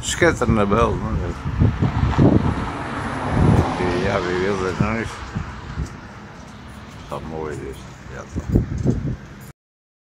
Schitterende beelden. Ja, wie wil dat nou eens? Dat mooi is. Ja, toch.